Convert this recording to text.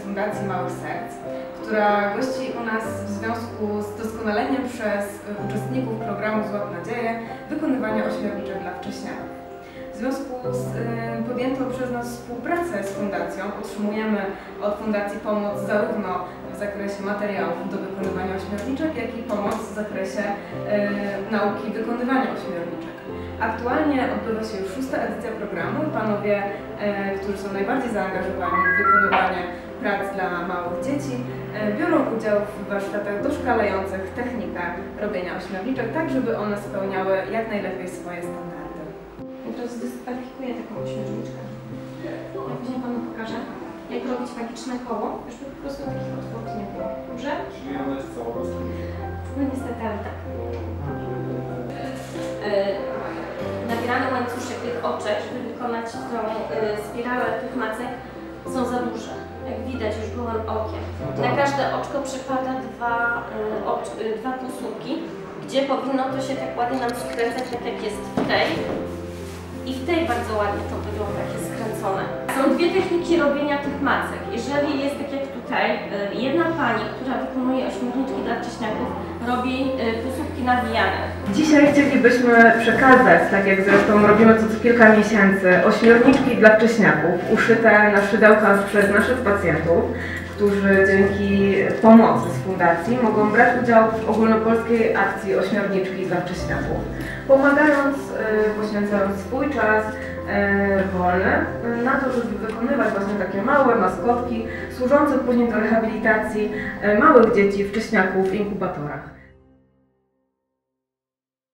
Fundacji Małych Serc, która gości u nas w związku z doskonaleniem przez uczestników programu Złap Nadzieję wykonywania ośmiorniczek dla wcześniaków. W związku z podjętą przez nas współpracę z Fundacją otrzymujemy od Fundacji pomoc zarówno w zakresie materiałów do wykonywania ośmiorniczek, jak i pomoc w zakresie nauki wykonywania ośmiorniczek. Aktualnie odbywa się już 6. edycja programu i panowie, którzy są najbardziej zaangażowani w wykonywanie prac dla małych dzieci, biorą udział w warsztatach doszkalających technikę robienia ośmiorniczek, tak żeby one spełniały jak najlepiej swoje standardy. Od razu zdyskwalifikuję taką ośmiorniczkę. Ja później panu pokażę, jak robić magiczne koło, żeby po prostu takich otworów nie było. Dobrze? Czyli ona jest cała rozkryta. No niestety, ale tak. Nabierane łańcuszek tych oczek, żeby wykonać tą spiralę tych macek, są za duże. Jak widać już gołym okiem. Na każde oczko przypada dwa półsłupki, gdzie powinno to się tak ładnie nam skręcać, tak jak jest w tej. I w tej bardzo ładnie to wygląda, jak jest skręcone. Są dwie techniki robienia tych macek. Jeżeli jest tak jak tutaj, jedna pani, która wykonuje ośmiorniczki dla wcześniaków, robi półsłupki nawijane. Dzisiaj chcielibyśmy przekazać, tak jak zresztą robimy co kilka miesięcy, ośmiorniczki dla wcześniaków uszyte na szydełkach przez naszych pacjentów, którzy dzięki pomocy z Fundacji mogą brać udział w ogólnopolskiej akcji ośmiorniczki dla wcześniaków, pomagając, poświęcając swój czas wolny na to, żeby wykonywać właśnie takie małe maskotki służące później do rehabilitacji małych dzieci, wcześniaków w inkubatorach.